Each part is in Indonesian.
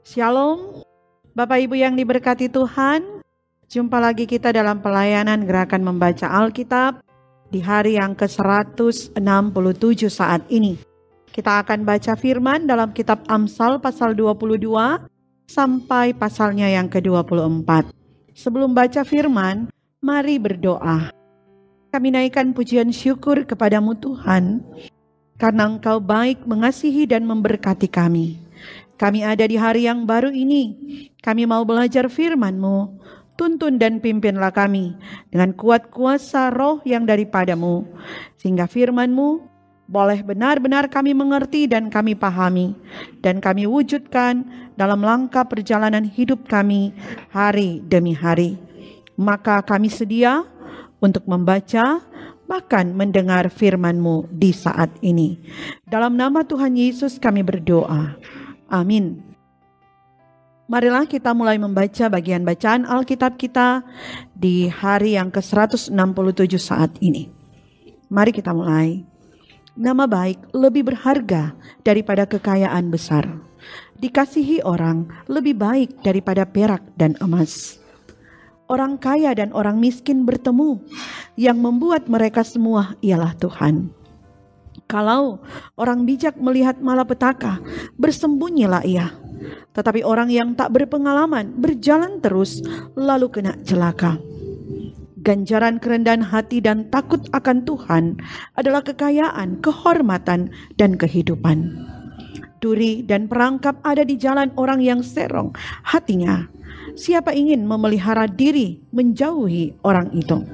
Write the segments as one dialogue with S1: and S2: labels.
S1: Shalom, Bapak Ibu yang diberkati Tuhan. Jumpa lagi kita dalam pelayanan gerakan membaca Alkitab di hari yang ke-167 saat ini. Kita akan baca firman dalam kitab Amsal pasal 22 sampai pasalnya yang ke-24. Sebelum baca firman, mari berdoa. Kami naikkan pujian syukur kepadamu Tuhan, karena Engkau baik, mengasihi dan memberkati kami. Kami ada di hari yang baru ini. Kami mau belajar firman-Mu. Tuntun dan pimpinlah kami dengan kuat kuasa roh yang daripadamu, sehingga firman-Mu boleh benar-benar kami mengerti dan kami pahami, dan kami wujudkan dalam langkah perjalanan hidup kami hari demi hari. Maka kami sedia untuk membaca, bahkan mendengar firman-Mu di saat ini. Dalam nama Tuhan Yesus kami berdoa. Amin. Marilah kita mulai membaca bagian bacaan Alkitab kita di hari yang ke-167 saat ini. Mari kita mulai. Nama baik lebih berharga daripada kekayaan besar. Dikasihi orang lebih baik daripada perak dan emas. Orang kaya dan orang miskin bertemu, yang membuat mereka semua ialah Tuhan. Kalau orang bijak melihat malapetaka, bersembunyilah ia. Tetapi orang yang tak berpengalaman berjalan terus, lalu kena celaka. Ganjaran kerendahan hati dan takut akan Tuhan adalah kekayaan, kehormatan, dan kehidupan. Duri dan perangkap ada di jalan orang yang serong hatinya. Siapa ingin memelihara diri menjauhi orang itu?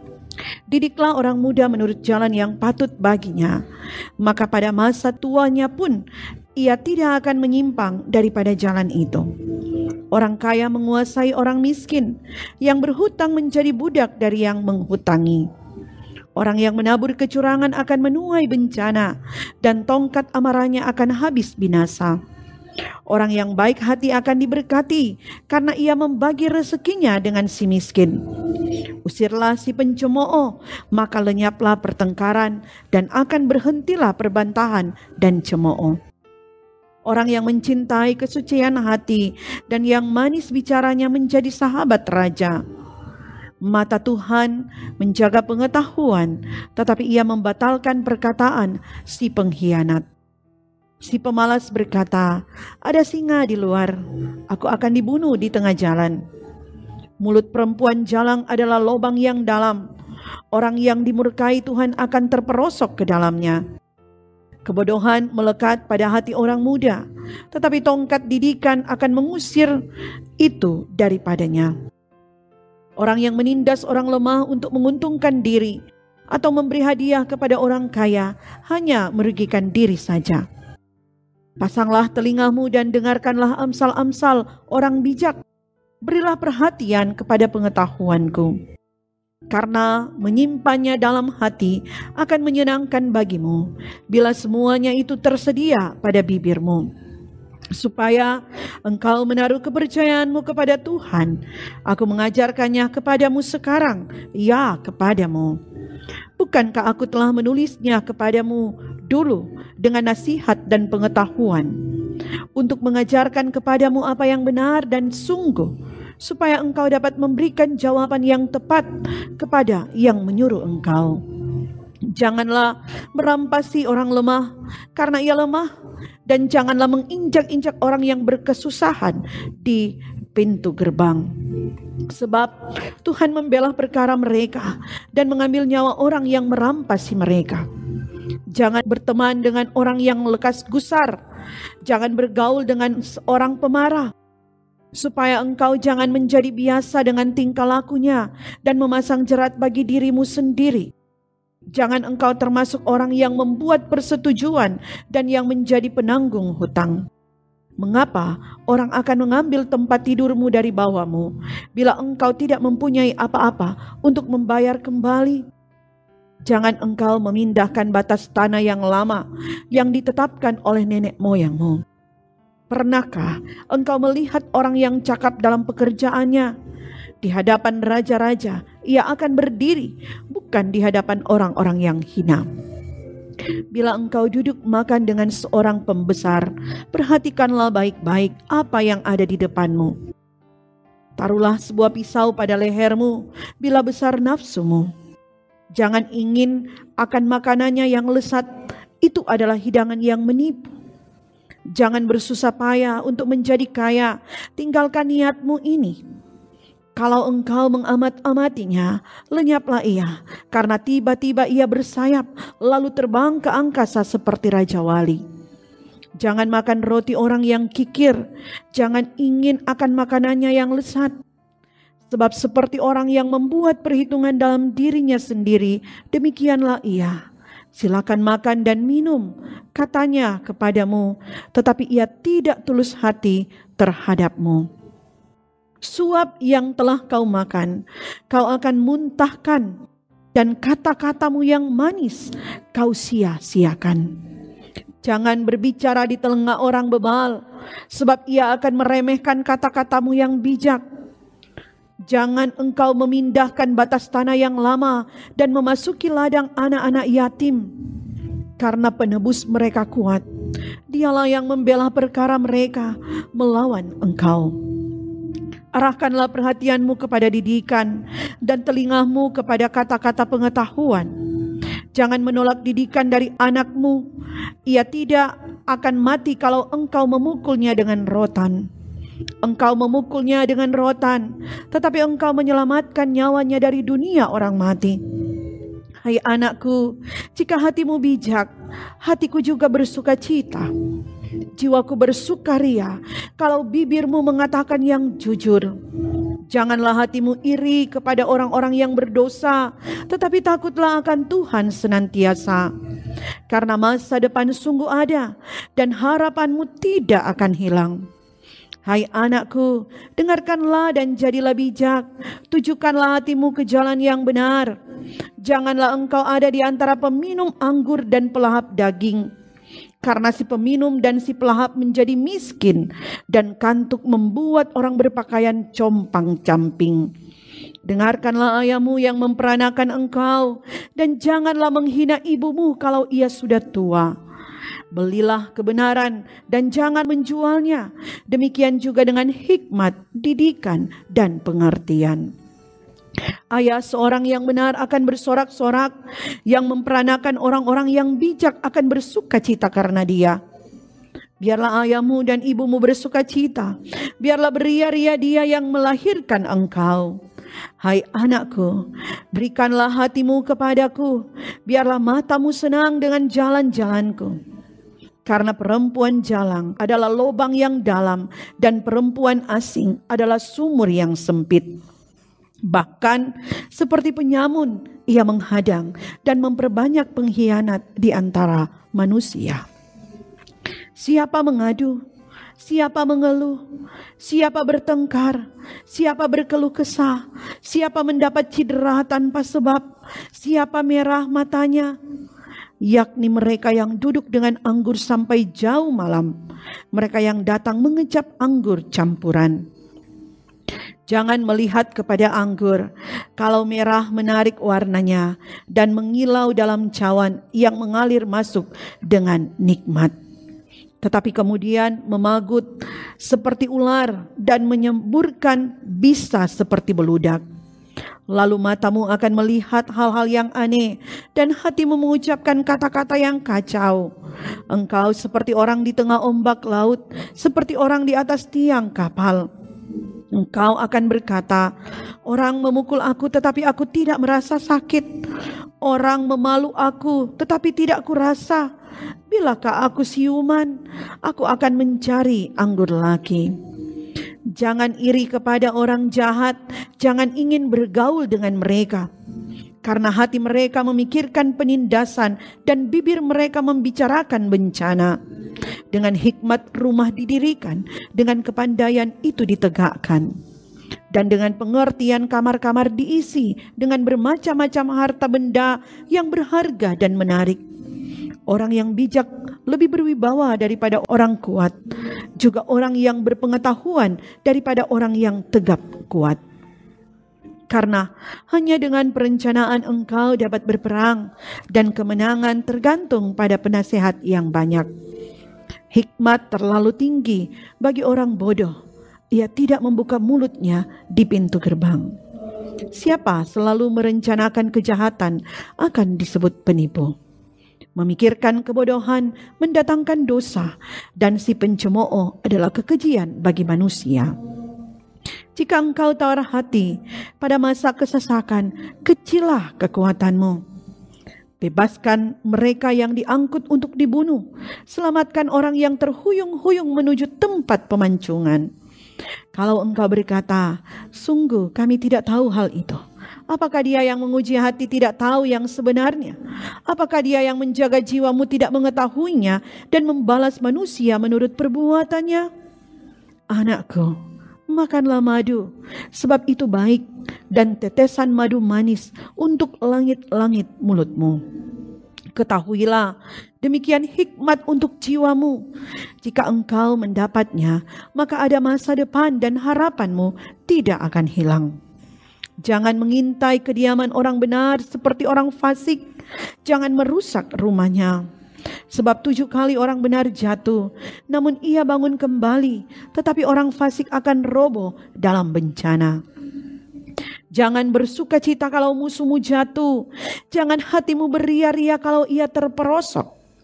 S1: Didiklah orang muda menurut jalan yang patut baginya, maka pada masa tuanya pun ia tidak akan menyimpang daripada jalan itu. Orang kaya menguasai orang miskin, yang berhutang menjadi budak dari yang menghutangi. Orang yang menabur kecurangan akan menuai bencana, dan tongkat amarahnya akan habis binasa. Orang yang baik hati akan diberkati, karena ia membagi rezekinya dengan si miskin. Usirlah si pencemooh, maka lenyaplah pertengkaran, dan akan berhentilah perbantahan dan cemooh. Orang yang mencintai kesucian hati dan yang manis bicaranya menjadi sahabat raja. Mata Tuhan menjaga pengetahuan, tetapi ia membatalkan perkataan si pengkhianat. Si pemalas berkata, ada singa di luar, aku akan dibunuh di tengah jalan. Mulut perempuan jalang adalah lubang yang dalam. Orang yang dimurkai Tuhan akan terperosok ke dalamnya. Kebodohan melekat pada hati orang muda, tetapi tongkat didikan akan mengusir itu daripadanya. Orang yang menindas orang lemah untuk menguntungkan diri atau memberi hadiah kepada orang kaya hanya merugikan diri saja. Pasanglah telingamu dan dengarkanlah amsal-amsal orang bijak. Berilah perhatian kepada pengetahuanku. Karena menyimpannya dalam hati akan menyenangkan bagimu, bila semuanya itu tersedia pada bibirmu. Supaya engkau menaruh kepercayaanmu kepada Tuhan, aku mengajarkannya kepadamu sekarang, ya kepadamu. Bukankah aku telah menulisnya kepadamu dulu dengan nasihat dan pengetahuan, untuk mengajarkan kepadamu apa yang benar dan sungguh, supaya engkau dapat memberikan jawaban yang tepat kepada yang menyuruh engkau. Janganlah merampasi orang lemah karena ia lemah, dan janganlah menginjak-injak orang yang berkesusahan di pintu gerbang. Sebab Tuhan membela perkara mereka dan mengambil nyawa orang yang merampasi mereka. Jangan berteman dengan orang yang lekas gusar. Jangan bergaul dengan seorang pemarah, supaya engkau jangan menjadi biasa dengan tingkah lakunya dan memasang jerat bagi dirimu sendiri. Jangan engkau termasuk orang yang membuat persetujuan dan yang menjadi penanggung hutang. Mengapa orang akan mengambil tempat tidurmu dari bawahmu, bila engkau tidak mempunyai apa-apa untuk membayar kembali? Jangan engkau memindahkan batas tanah yang lama yang ditetapkan oleh nenek moyangmu. Pernahkah engkau melihat orang yang cakap dalam pekerjaannya? Di hadapan raja-raja ia akan berdiri, bukan di hadapan orang-orang yang hina. Bila engkau duduk makan dengan seorang pembesar, perhatikanlah baik-baik apa yang ada di depanmu. Taruhlah sebuah pisau pada lehermu bila besar nafsumu. Jangan ingin akan makanannya yang lezat, itu adalah hidangan yang menipu. Jangan bersusah payah untuk menjadi kaya, tinggalkan niatmu ini. Kalau engkau mengamat-amatinya, lenyaplah ia, karena tiba-tiba ia bersayap, lalu terbang ke angkasa seperti Raja Wali. Jangan makan roti orang yang kikir, jangan ingin akan makanannya yang lezat. Sebab seperti orang yang membuat perhitungan dalam dirinya sendiri, demikianlah ia. Silakan makan dan minum, katanya kepadamu, tetapi ia tidak tulus hati terhadapmu. Suap yang telah kau makan, kau akan muntahkan, dan kata-katamu yang manis kau sia-siakan. Jangan berbicara di telinga orang bebal, sebab ia akan meremehkan kata-katamu yang bijak. Jangan engkau memindahkan batas tanah yang lama dan memasuki ladang anak-anak yatim, karena penebus mereka kuat. Dialah yang membela perkara mereka melawan engkau. Arahkanlah perhatianmu kepada didikan dan telingamu kepada kata-kata pengetahuan. Jangan menolak didikan dari anakmu. Ia tidak akan mati kalau engkau memukulnya dengan rotan. Engkau memukulnya dengan rotan, tetapi engkau menyelamatkan nyawanya dari dunia orang mati. Hai anakku, jika hatimu bijak, hatiku juga bersuka cita. Jiwaku bersukaria kalau bibirmu mengatakan yang jujur. Janganlah hatimu iri kepada orang-orang yang berdosa, tetapi takutlah akan Tuhan senantiasa. Karena masa depan sungguh ada dan harapanmu tidak akan hilang. Hai anakku, dengarkanlah dan jadilah bijak. Tujukanlah hatimu ke jalan yang benar. Janganlah engkau ada di antara peminum anggur dan pelahap daging. Karena si peminum dan si pelahap menjadi miskin, dan kantuk membuat orang berpakaian compang-camping. Dengarkanlah ayahmu yang memperanakan engkau, dan janganlah menghina ibumu kalau ia sudah tua. Belilah kebenaran dan jangan menjualnya. Demikian juga dengan hikmat, didikan, dan pengertian. Ayah seorang yang benar akan bersorak-sorak, yang memperanakan orang-orang yang bijak akan bersuka cita karena dia. Biarlah ayahmu dan ibumu bersuka cita, biarlah beria-ria dia yang melahirkan engkau. Hai anakku, berikanlah hatimu kepadaku, biarlah matamu senang dengan jalan-jalanku. Karena perempuan jalang adalah lubang yang dalam, dan perempuan asing adalah sumur yang sempit. Bahkan seperti penyamun ia menghadang dan memperbanyak pengkhianat di antara manusia. Siapa mengadu, siapa mengeluh, siapa bertengkar, siapa berkeluh kesah, siapa mendapat cedera tanpa sebab, siapa merah matanya, yakni mereka yang duduk dengan anggur sampai jauh malam, mereka yang datang mengecap anggur campuran. Jangan melihat kepada anggur, kalau merah menarik warnanya dan mengilau dalam cawan yang mengalir masuk dengan nikmat. Tetapi kemudian memagut seperti ular dan menyemburkan bisa seperti beludak. Lalu matamu akan melihat hal-hal yang aneh dan hatimu mengucapkan kata-kata yang kacau. Engkau seperti orang di tengah ombak laut, seperti orang di atas tiang kapal. Engkau akan berkata, orang memukul aku tetapi aku tidak merasa sakit. Orang memalu aku tetapi tidak kurasa. Bilakah aku siuman, aku akan mencari anggur lagi. Jangan iri kepada orang jahat, jangan ingin bergaul dengan mereka. Karena hati mereka memikirkan penindasan dan bibir mereka membicarakan bencana. Dengan hikmat rumah didirikan, dengan kepandaian itu ditegakkan. Dan dengan pengertian kamar-kamar diisi dengan bermacam-macam harta benda yang berharga dan menarik. Orang yang bijak lebih berwibawa daripada orang kuat, juga orang yang berpengetahuan daripada orang yang tegap kuat. Karena hanya dengan perencanaan engkau dapat berperang, dan kemenangan tergantung pada penasehat yang banyak. Hikmat terlalu tinggi bagi orang bodoh. Ia tidak membuka mulutnya di pintu gerbang. Siapa selalu merencanakan kejahatan akan disebut penipu. Memikirkan kebodohan mendatangkan dosa, dan si pencemooh adalah kekejian bagi manusia. Jika engkau tawar hati pada masa kesesakan, kecillah kekuatanmu. Bebaskan mereka yang diangkut untuk dibunuh. Selamatkan orang yang terhuyung-huyung menuju tempat pemancungan. Kalau engkau berkata, sungguh kami tidak tahu hal itu. Apakah dia yang menguji hati tidak tahu yang sebenarnya? Apakah dia yang menjaga jiwamu tidak mengetahuinya dan membalas manusia menurut perbuatannya? Anakku, makanlah madu, sebab itu baik, dan tetesan madu manis untuk langit-langit mulutmu. Ketahuilah, demikian hikmat untuk jiwamu. Jika engkau mendapatnya, maka ada masa depan dan harapanmu tidak akan hilang. Jangan mengintai kediaman orang benar seperti orang fasik. Jangan merusak rumahnya. Sebab 7 kali orang benar jatuh, namun ia bangun kembali. Tetapi orang fasik akan roboh dalam bencana. Jangan bersuka cita kalau musuhmu jatuh. Jangan hatimu beria-ria kalau ia terperosok.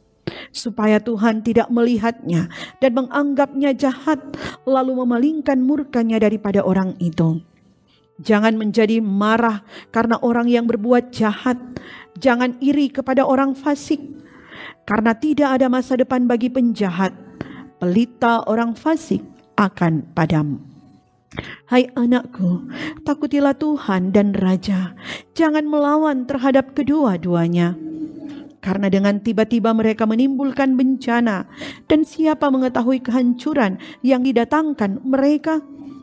S1: Supaya Tuhan tidak melihatnya dan menganggapnya jahat, lalu memalingkan murkanya daripada orang itu. Jangan menjadi marah karena orang yang berbuat jahat. Jangan iri kepada orang fasik, karena tidak ada masa depan bagi penjahat. Pelita orang fasik akan padam. Hai anakku, takutilah Tuhan dan Raja. Jangan melawan terhadap kedua-duanya. Karena dengan tiba-tiba mereka menimbulkan bencana, dan siapa mengetahui kehancuran yang didatangkan mereka?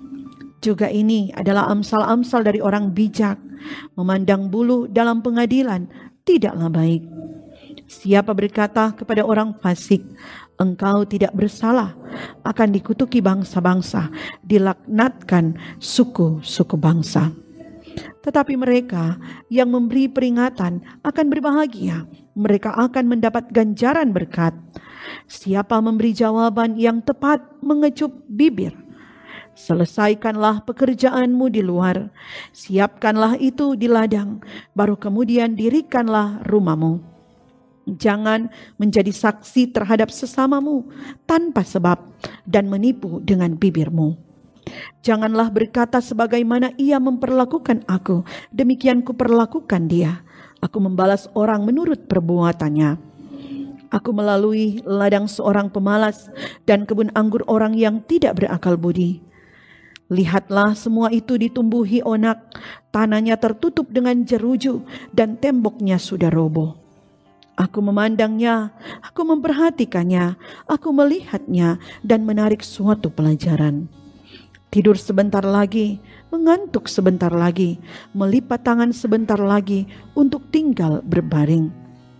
S1: Juga ini adalah amsal-amsal dari orang bijak. Memandang bulu dalam pengadilan tidaklah baik. Siapa berkata kepada orang fasik, engkau tidak bersalah, akan dikutuki bangsa-bangsa, dilaknatkan suku-suku bangsa. Tetapi mereka yang memberi peringatan akan berbahagia. Mereka akan mendapat ganjaran berkat. Siapa memberi jawaban yang tepat mengecup bibir. Selesaikanlah pekerjaanmu di luar. Siapkanlah itu di ladang. Baru kemudian dirikanlah rumahmu. Jangan menjadi saksi terhadap sesamamu tanpa sebab dan menipu dengan bibirmu. Janganlah berkata sebagaimana ia memperlakukan aku, demikian kuperlakukan dia. Aku membalas orang menurut perbuatannya. Aku melalui ladang seorang pemalas dan kebun anggur orang yang tidak berakal budi. Lihatlah, semua itu ditumbuhi onak, tanahnya tertutup dengan jeruju dan temboknya sudah roboh. Aku memandangnya, aku memperhatikannya, aku melihatnya dan menarik suatu pelajaran. Tidur sebentar lagi, mengantuk sebentar lagi, melipat tangan sebentar lagi untuk tinggal berbaring.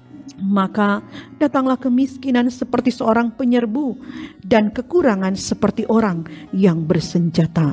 S1: Maka datanglah kemiskinan seperti seorang penyerbu dan kekurangan seperti orang yang bersenjata.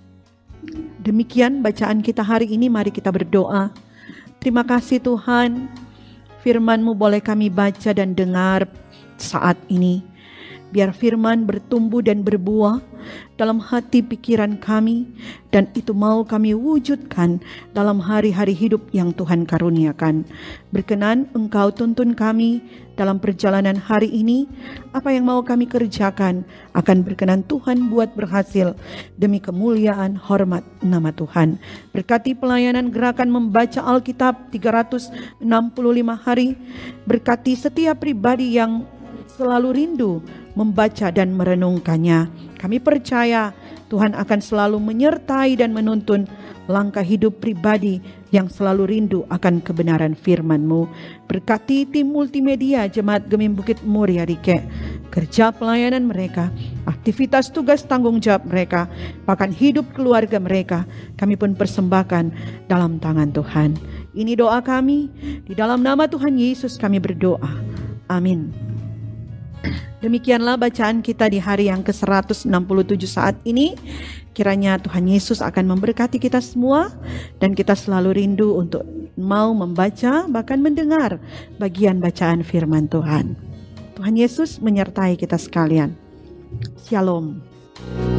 S1: Demikian bacaan kita hari ini, mari kita berdoa. Terima kasih Tuhan, firman-Mu boleh kami baca dan dengar saat ini. Biar firman bertumbuh dan berbuah dalam hati pikiran kami, dan itu mau kami wujudkan dalam hari-hari hidup yang Tuhan karuniakan. Berkenan Engkau tuntun kami dalam perjalanan hari ini. Apa yang mau kami kerjakan akan berkenan Tuhan buat berhasil demi kemuliaan hormat nama Tuhan. Berkati pelayanan gerakan membaca Alkitab 365 hari. Berkati setiap pribadi yang selalu rindu membaca dan merenungkannya. Kami percaya Tuhan akan selalu menyertai dan menuntun langkah hidup pribadi yang selalu rindu akan kebenaran firman-Mu. Berkati tim multimedia Jemaat Gemim Bukit Muria Rike, kerja pelayanan mereka, aktivitas tugas tanggung jawab mereka, bahkan hidup keluarga mereka, kami pun persembahkan dalam tangan Tuhan. Ini doa kami, di dalam nama Tuhan Yesus kami berdoa. Amin. Demikianlah bacaan kita di hari yang ke-167 saat ini. Kiranya Tuhan Yesus akan memberkati kita semua dan kita selalu rindu untuk mau membaca bahkan mendengar bagian bacaan firman Tuhan. Tuhan Yesus menyertai kita sekalian. Shalom.